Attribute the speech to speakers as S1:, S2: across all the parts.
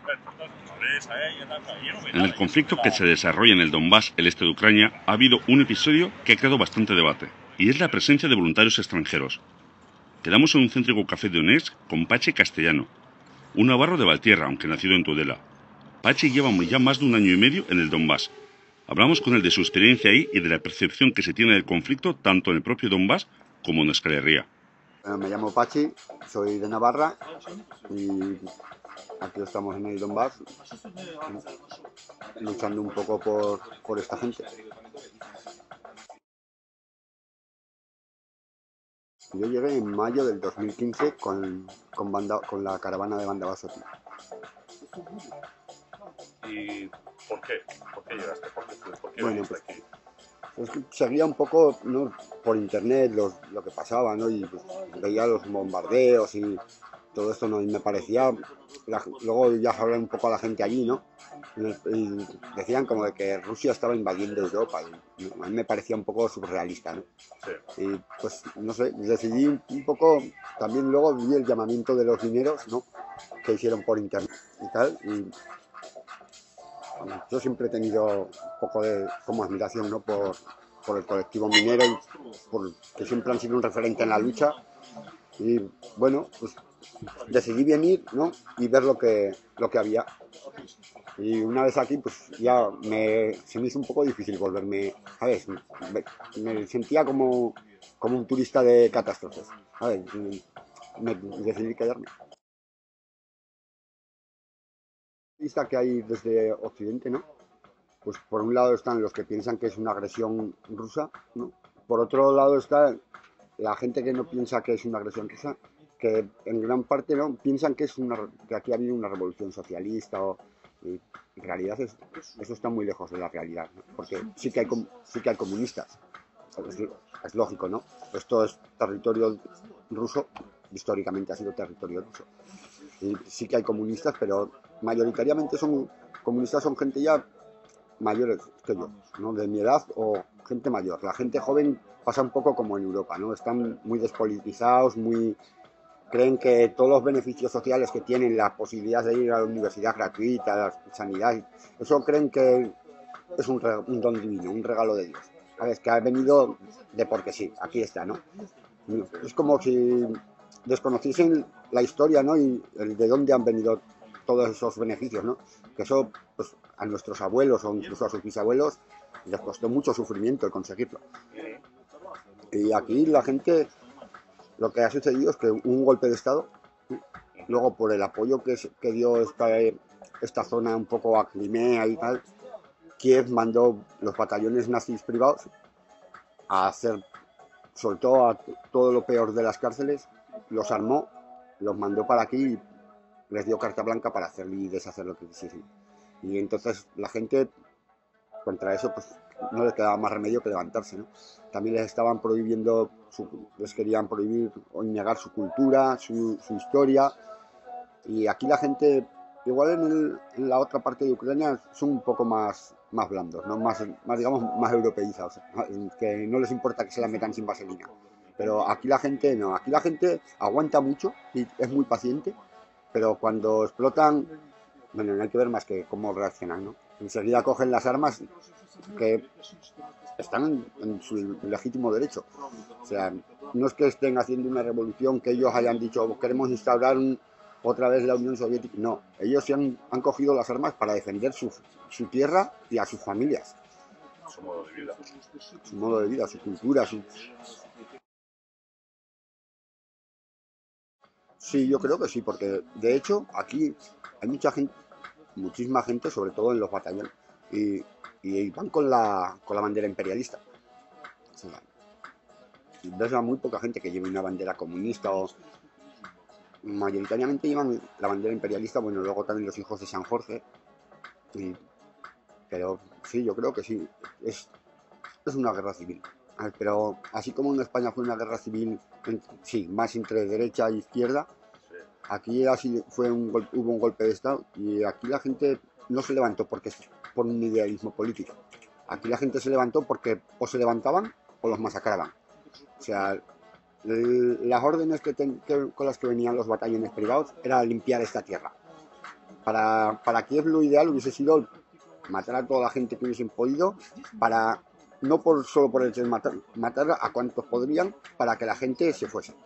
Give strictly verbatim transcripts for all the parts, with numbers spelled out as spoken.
S1: En el conflicto que se desarrolla en el Donbass, el este de Ucrania, ha habido un episodio que ha creado bastante debate, y es la presencia de voluntarios extranjeros. Quedamos en un céntrico café de Donetsk con Pachi Castellano, un navarro de Valtierra, aunque nacido en Tudela. Pachi lleva ya más de un año y medio en el Donbass. Hablamos con él de su experiencia ahí y de la percepción que se tiene del conflicto tanto en el propio Donbass como en Euskal Herria.
S2: Bueno, me llamo Pachi, soy de Navarra y aquí estamos en el Donbass luchando un poco por, por esta gente. Yo llegué en mayo del dos mil quince con, con, banda, con la caravana de Banda Basoti.
S1: ¿Y por qué? ¿Por qué llegaste? ¿Por qué, por qué
S2: bueno, pues, aquí? Pues seguía un poco, ¿no?, por internet los, lo que pasaba, ¿no? Y pues, veía los bombardeos y todo esto, ¿no? Y me parecía, la, luego ya hablé un poco a la gente allí, ¿no? Y, y decían como de que Rusia estaba invadiendo Europa y, y a mí me parecía un poco surrealista, ¿no? Sí. Y pues no sé, decidí un, un poco, también luego vi el llamamiento de los mineros, ¿no?, que hicieron por internet y tal, y yo siempre he tenido un poco de como admiración, ¿no?, por, por el colectivo minero y por que siempre han sido un referente en la lucha. Y bueno, pues decidí venir, ¿no?, y ver lo que, lo que había. Y una vez aquí, pues ya me, se me hizo un poco difícil volverme, ¿sabes? Me, me sentía como, como un turista de catástrofes, ¿sabes? Me decidí quedarme. Lista que hay desde Occidente, ¿no? Pues por un lado están los que piensan que es una agresión rusa, ¿no? Por otro lado está la gente que no piensa que es una agresión rusa, que en gran parte no piensan que es una, que aquí ha habido una revolución socialista o, y en realidad es, eso está muy lejos de la realidad, ¿no? Porque sí que hay sí que hay comunistas, es, es lógico, ¿no? Esto es territorio ruso, históricamente ha sido territorio ruso, y sí que hay comunistas, pero mayoritariamente son comunistas, son gente ya mayores que yo, ¿no?, de mi edad o gente mayor. La gente joven pasa un poco como en Europa, ¿no? Están muy despolitizados, muy creen que todos los beneficios sociales que tienen, la posibilidad de ir a la universidad gratuita, la sanidad, eso creen que es un, un don divino, un regalo de Dios. ¿Sabes? Que ha venido de porque sí, aquí está, ¿no? Es como si desconociesen la historia, ¿no?, y el de dónde han venido todos esos beneficios, ¿no? Que eso, pues, a nuestros abuelos o incluso a sus bisabuelos les costó mucho sufrimiento el conseguirlo. Y aquí la gente, lo que ha sucedido es que un golpe de Estado, luego por el apoyo que, que dio esta, esta zona un poco a Crimea y tal, Kiev mandó los batallones nazis privados a hacer, soltó a todo lo peor de las cárceles, los armó, los mandó para aquí y les dio carta blanca para hacer y deshacer lo que quisiesen. Y entonces la gente, contra eso, pues no les quedaba más remedio que levantarse, ¿no? También les estaban prohibiendo, su, les querían prohibir o negar su cultura, su, su historia. Y aquí la gente, igual en, el, en la otra parte de Ucrania, son un poco más, más blandos, ¿no? Más, más, digamos, más europeizados, que no les importa que se la metan sin vaselina. Pero aquí la gente no, aquí la gente aguanta mucho y es muy paciente, pero cuando explotan, bueno, no hay que ver más que cómo reaccionan, ¿no? Enseguida cogen las armas que están en, en su legítimo derecho. O sea, no es que estén haciendo una revolución, que ellos hayan dicho queremos instaurar un, otra vez la Unión Soviética. No, ellos se han, han cogido las armas para defender su, su tierra y a sus familias.
S1: Su modo de vida.
S2: Su modo de vida, su cultura, su... Sí, yo creo que sí, porque de hecho aquí hay mucha gente, muchísima gente, sobre todo en los batallones, y, y van con la, con la bandera imperialista. O sea, ves a muy poca gente que lleve una bandera comunista, o mayoritariamente llevan la bandera imperialista. Bueno, luego también los hijos de San Jorge, y, pero sí, yo creo que sí, es, es una guerra civil. Pero así como en España fue una guerra civil, sí, más entre derecha e izquierda, aquí así fue un, hubo un golpe de Estado y aquí la gente no se levantó porque por un idealismo político. Aquí la gente se levantó porque o se levantaban o los masacraban. O sea, el, las órdenes que ten, que, con las que venían los batallones privados era limpiar esta tierra. para, para Kiev lo ideal hubiese sido matar a toda la gente que hubiesen podido, para no por solo por el hecho de matar, matar a cuantos podrían, para que la gente se fuese.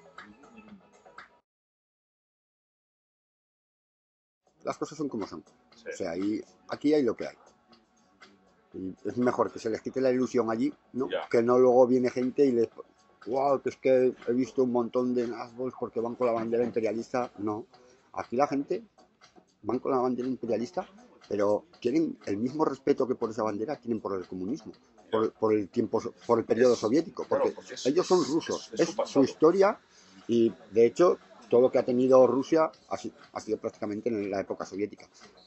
S2: Las cosas son como son. Sí. O sea, ahí, aquí hay lo que hay. Y es mejor que se les quite la ilusión allí, ¿no? Yeah. Que no luego viene gente y les... Wow, que es que he visto un montón de nazis porque van con la bandera imperialista. No. Aquí la gente van con la bandera imperialista, pero quieren el mismo respeto que por esa bandera tienen por el comunismo, por, por el tiempo, por el periodo es, soviético, porque, claro, porque es, ellos son rusos, es, es, su, es su historia, y de hecho todo lo que ha tenido Rusia ha, ha sido prácticamente en la época soviética.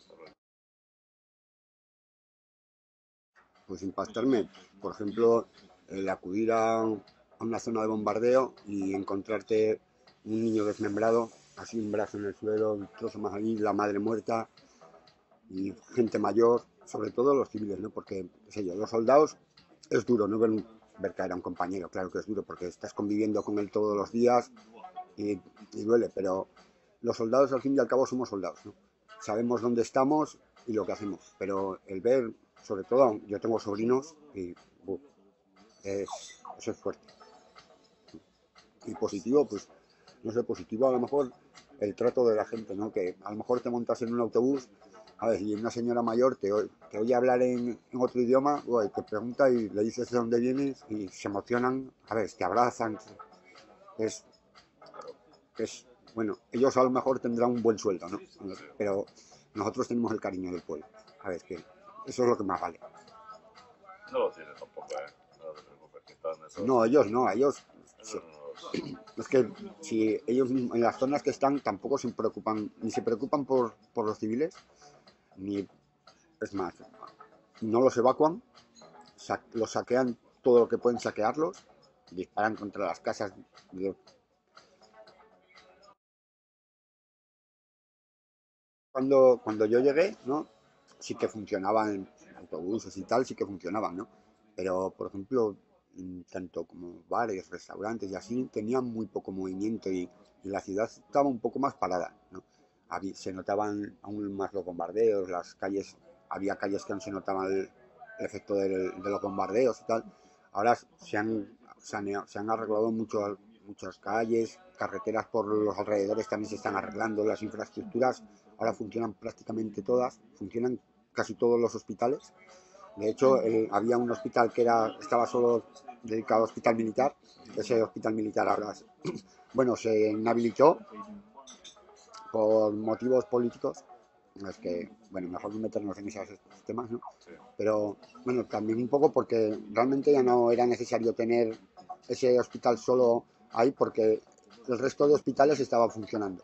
S2: Pues impactarme, por ejemplo, el acudir a, a una zona de bombardeo y encontrarte un niño desmembrado, así un brazo en el suelo, un trozo más allí, la madre muerta, y gente mayor, sobre todo los civiles, ¿no? Porque, qué sé yo, los soldados es duro, ¿no? Ver, un, ver caer a un compañero, claro que es duro, porque estás conviviendo con él todos los días y, y duele, pero los soldados al fin y al cabo somos soldados, ¿no? Sabemos dónde estamos y lo que hacemos, pero el ver, sobre todo, yo tengo sobrinos y uh, es, eso es fuerte. Y positivo, pues, no sé, positivo a lo mejor el trato de la gente, ¿no? Que a lo mejor te montas en un autobús, a ver, y una señora mayor te, te oye hablar en, en otro idioma, uy, te pregunta y le dices de dónde vienes y se emocionan, a ver, te abrazan. Es, es, bueno, ellos a lo mejor tendrán un buen sueldo, ¿no? Pero nosotros tenemos el cariño del pueblo. A ver, que eso es lo que más vale.
S3: No lo tienes tampoco, ¿eh? No te preocupes, que están esos...
S2: No, ellos no, ellos... Sí. Es que si ellos en las zonas que están tampoco se preocupan, ni se preocupan por, por los civiles, ni... Es más, no los evacuan, sa los saquean todo lo que pueden saquearlos, disparan contra las casas. De... Cuando, cuando yo llegué, ¿no? Sí que funcionaban autobuses y tal, sí que funcionaban, ¿no? Pero, por ejemplo, tanto como bares, restaurantes y así, tenían muy poco movimiento y, y la ciudad estaba un poco más parada, ¿no? Había, se notaban aún más los bombardeos, las calles, había calles que aún se notaba el, el efecto del, de los bombardeos y tal. Ahora se han, se han, se han arreglado mucho, muchas calles, carreteras por los alrededores también se están arreglando, las infraestructuras ahora funcionan prácticamente todas, funcionan casi todos los hospitales. De hecho, eh, había un hospital que era, estaba solo dedicado al hospital militar. Ese hospital militar ahora, bueno, se inhabilitó por motivos políticos. Es que, bueno, mejor no meternos en esos temas, ¿no? Pero, bueno, también un poco porque realmente ya no era necesario tener ese hospital solo ahí porque el resto de hospitales estaba funcionando.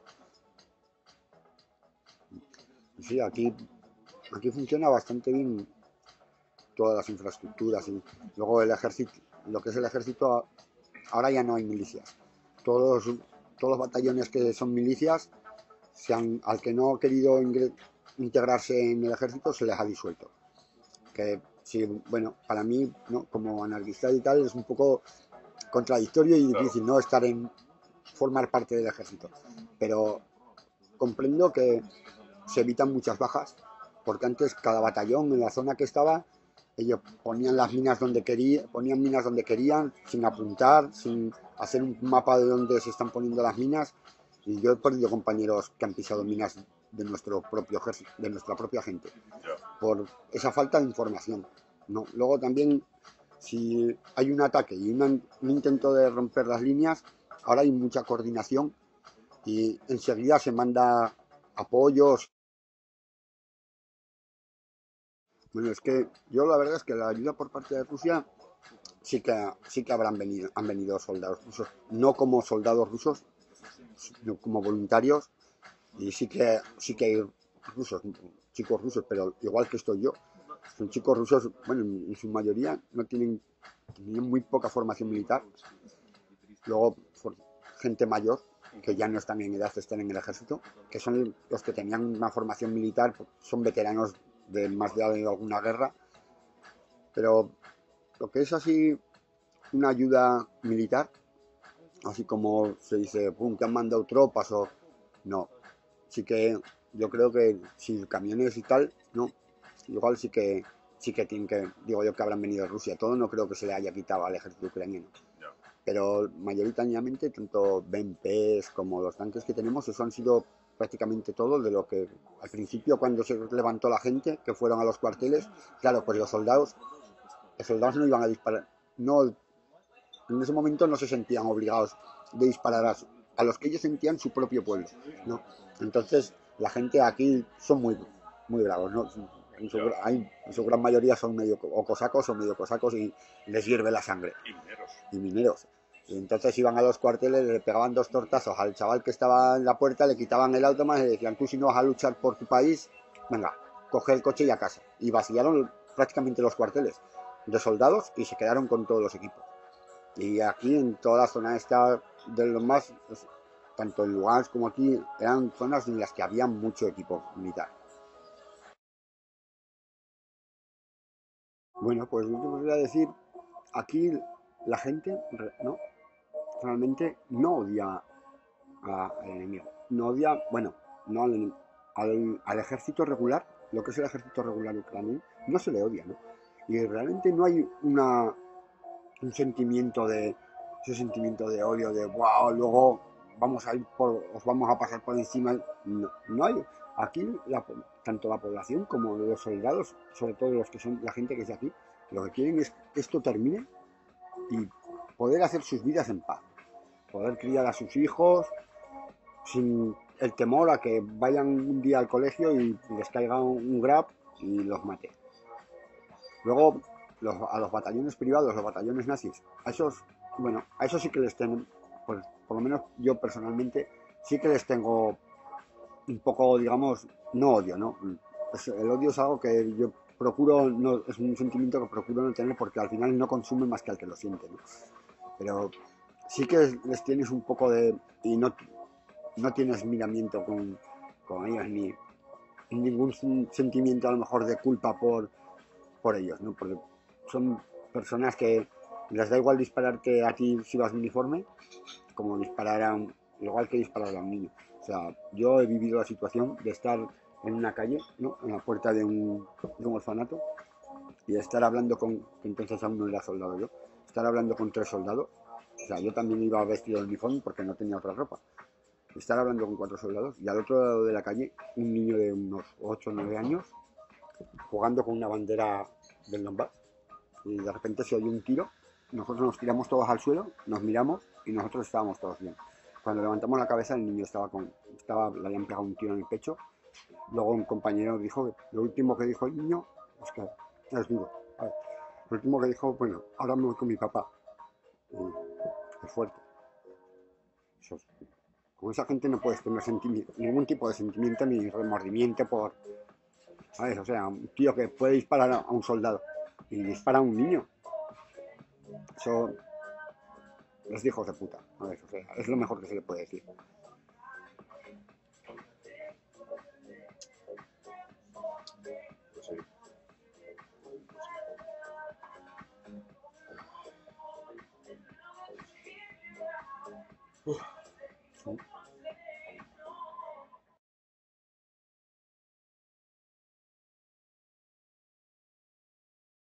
S2: Sí, aquí, aquí funciona bastante bien todas las infraestructuras y luego el ejército, lo que es el ejército, ahora ya no hay milicias. Todos, todos los batallones que son milicias, se han, al que no ha querido integrarse en el ejército se les ha disuelto. Que sí, bueno, para mí, ¿no? Como anarquista y tal, es un poco contradictorio y difícil, ¿no? Estar en formar parte del ejército. Pero comprendo que se evitan muchas bajas, porque antes cada batallón en la zona que estaba, ellos ponían las minas donde querían, ponían minas donde querían, sin apuntar, sin hacer un mapa de dónde se están poniendo las minas. Y yo he perdido compañeros que han pisado minas de nuestro propio ejército, de nuestra propia gente, por esa falta de información, ¿no? Luego también, si hay un ataque y una, un intento de romper las líneas, ahora hay mucha coordinación y enseguida se manda apoyos. Bueno, es que yo la verdad es que la ayuda por parte de Rusia sí que, sí que habrán venido, han venido soldados rusos, no como soldados rusos, sino como voluntarios, y sí que, sí que hay rusos, chicos rusos, pero igual que estoy yo, son chicos rusos, bueno, en su mayoría no tienen, tienen muy poca formación militar, luego gente mayor, que ya no están en edad de estar en el ejército, que son los que tenían una formación militar, son veteranos de más de alguna guerra, pero lo que es así una ayuda militar, así como se dice, pum, que han mandado tropas o no, sí que yo creo que si camiones y tal, no, igual sí que sí que tienen que, digo yo que habrán venido de Rusia, todo no creo que se le haya quitado al ejército ucraniano,
S3: Ya.
S2: pero mayoritariamente tanto B M Ps como los tanques que tenemos, eso han sido prácticamente todo de lo que al principio cuando se levantó la gente, que fueron a los cuarteles, claro, pues los soldados, los soldados no iban a disparar, no, en ese momento no se sentían obligados de disparar a, a los que ellos sentían su propio pueblo, ¿no? Entonces la gente aquí son muy, muy bravos, ¿no? En su, hay, en su gran mayoría son medio o cosacos o medio cosacos y les hierve la sangre.
S3: Y mineros.
S2: Y mineros. Y entonces iban a los cuarteles, le pegaban dos tortazos al chaval que estaba en la puerta, le quitaban el automa y le decían, tú si no vas a luchar por tu país, venga, coge el coche y a casa. Y vaciaron prácticamente los cuarteles de soldados y se quedaron con todos los equipos. Y aquí en toda la zona esta del Donbass, pues, tanto en Lugansk como aquí, eran zonas en las que había mucho equipo militar. Bueno, pues yo te podría decir, aquí la gente, ¿no? Realmente no odia a, al enemigo. No odia, bueno, no al, al, al ejército regular, lo que es el ejército regular ucraniano, no se le odia, ¿no? Y realmente no hay una, un sentimiento de, ese sentimiento de odio, de wow, luego vamos a ir por, os vamos a pasar por encima. No, no hay. Aquí, la, tanto la población como los soldados, sobre todo los que son la gente que es de aquí, lo que quieren es que esto termine y poder hacer sus vidas en paz. Poder criar a sus hijos sin el temor a que vayan un día al colegio y les caiga un grab y los mate. Luego, los, a los batallones privados, los batallones nazis, a esos, bueno, a esos sí que les tengo, pues, por lo menos yo personalmente, sí que les tengo un poco, digamos, no odio, ¿no? Pues el odio es algo que yo procuro, no, es un sentimiento que procuro no tener porque al final no consume más que al que lo siente, ¿no? Pero sí que les tienes un poco de, y no, no tienes miramiento con, con ellos, ni ningún sentimiento a lo mejor de culpa por, por ellos, ¿no? Porque son personas que les da igual dispararte a ti si vas en uniforme, como disparar a un, igual que disparar a un niño. O sea, yo he vivido la situación de estar en una calle, ¿no? En la puerta de un, de un orfanato, y estar hablando con, que entonces aún no era soldado yo, estar hablando con tres soldados. O sea, yo también iba vestido de uniforme porque no tenía otra ropa. Estar hablando con cuatro soldados y al otro lado de la calle un niño de unos ocho o nueve años jugando con una bandera del Donbass. Y de repente se oye un tiro, nosotros nos tiramos todos al suelo, nos miramos y nosotros estábamos todos bien. Cuando levantamos la cabeza el niño estaba con, estaba, le habían pegado un tiro en el pecho. Luego un compañero dijo, lo último que dijo el niño, es que es duro. A ver, lo último que dijo, bueno, ahora me voy con mi papá. Y es fuerte. Eso es, con esa gente no puedes tener ningún tipo de sentimiento ni remordimiento por, ¿sabes? O sea, un tío que puede disparar a un soldado y dispara a un niño. Eso es de hijos de puta, ¿sabes? O sea, es lo mejor que se le puede decir.